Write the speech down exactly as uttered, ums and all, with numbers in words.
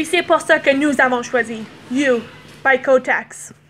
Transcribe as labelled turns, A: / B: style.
A: puis c'est pour ça que nous avons choisi You by Kotex.